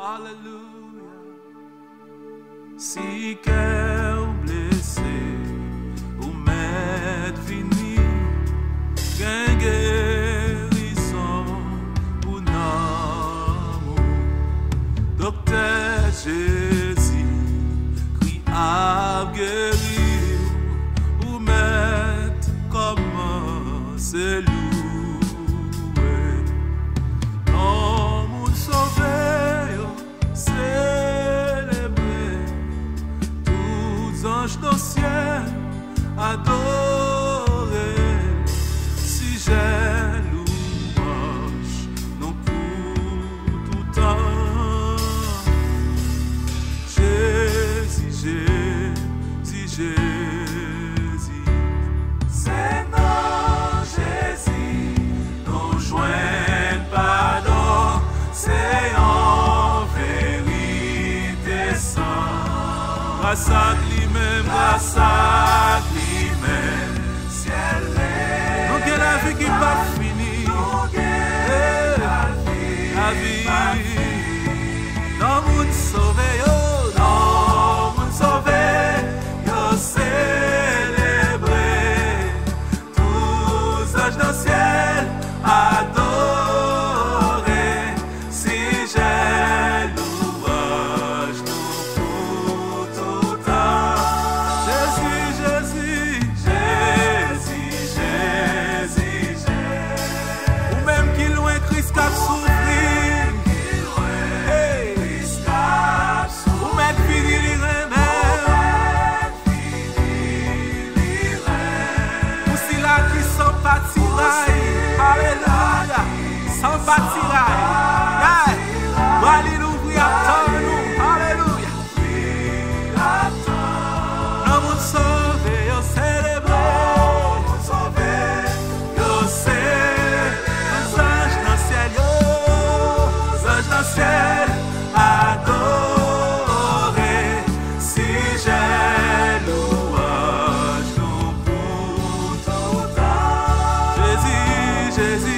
Alléluia. Si cœur blessé ou m'être fini, qu'un guérison ou non, docteur Jésus, crie à guérir ou mettre comme c'est loué. Non, mon sauveur, célébrer tous anges dans le ciel, adorer si j'ai louange, non pour tout temps. Jésus, Jésus, Jésus, Seigneur Jésus, nous joignent pardon, c'est en vérité sans. Grâce à lui-même, grâce à lui-même, ciel est. Donc il la vie qui pas fini. La vie. Non, mon sauvé, non, mon sauvé, yo célébré. Tous anges dans le ciel, adoré. Si j'ai louange, nous pour tout temps. Jésus, Jésus, Jésus, Jésus, Jésus. Ou même qui loin Christ qu'a souffert. Alléluia, sans bâtirail. Allez l'ouvrir à nous. Alléluia. Non, mon sauvé, yo célébré. Mon sauvé, yo célébré. Les anges dans le ciel, yo. Les anges dans le ciel, adoré. Si j'ai louange, nous pour tout temps. Jésus.